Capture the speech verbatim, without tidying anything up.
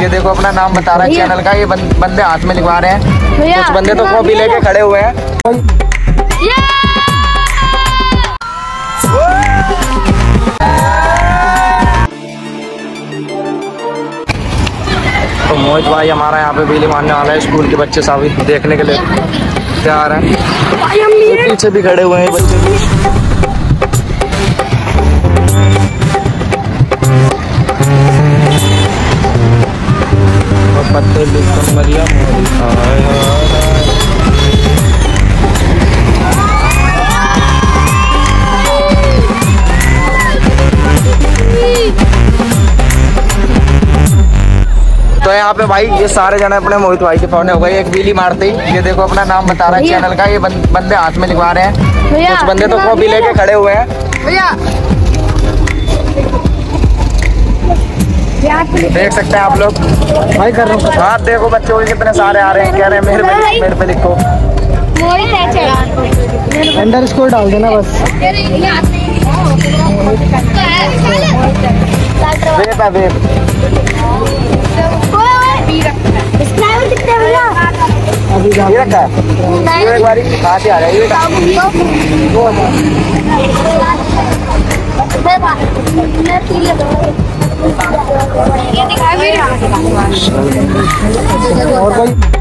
ये देखो अपना नाम बता रहा है चैनल का। ये बंदे हाथ में लिखवा रहे हैं, कुछ बंदे तो कॉपी लेके खड़े हुए हैं। तो मोहित भाई हमारा यहाँ पे बिजली मारने वाला है। स्कूल के बच्चे सभी देखने के लिए तैयार हैं। तो पीछे भी खड़े हुए हैं बच्चे भी। पत्ते लिखकर मरिया तो यहाँ पे भाई ये सारे जने अपने मोहित भाई के फोन हो गए एक बिजली मारते ही। ये देखो अपना नाम बता रहा है चैनल का। ये बंदे हाथ में लिखवा रहे हैं, कुछ बंदे तो कॉपी लेके खड़े हुए हैं। देख सकते हैं आप लोग भाई कर रहा हूँ। हाँ देखो बच्चों के कितने सारे आ रहे हैं, कह रहे हैं मेरे पे मेरे पे लिखो। अंडर स्कोर डाल देना बस। वेब है वेब। ये रखा है एक बारी कहाँ से आ रहा है ये और कोई